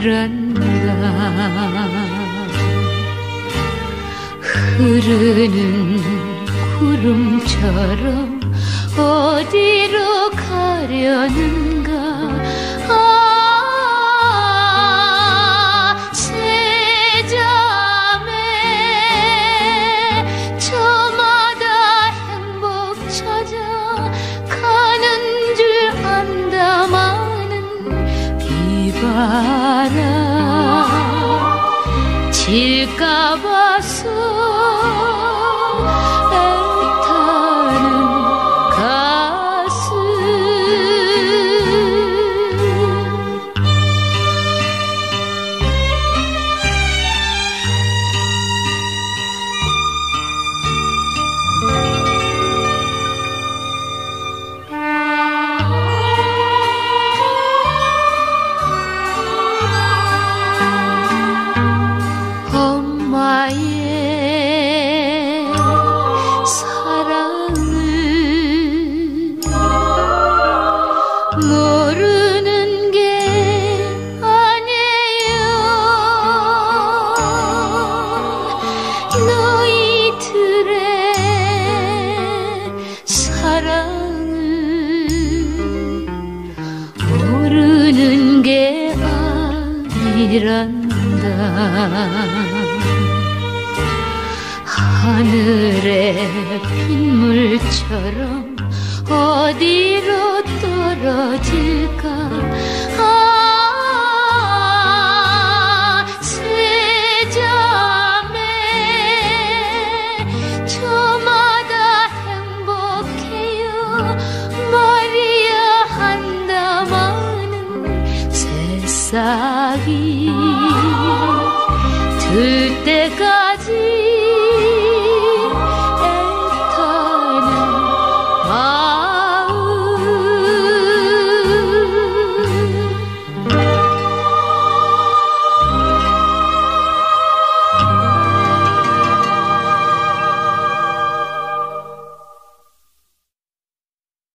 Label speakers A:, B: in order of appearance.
A: 아니란다. 흐르는 구름처럼 어디로 가려는가. 새자매 저마다 행복 찾아 가는 줄 안다마는 비바람 질까 봐서 애타는 가슴. 엄마의 사랑을 모르는 게 아니에요. 너희들의 사랑을 모르는 게 아니란다. 하늘의 빗물처럼 어디로 떨어질까. 새자매 저마다 행복해요 말이야 한다마는 새싹이 들때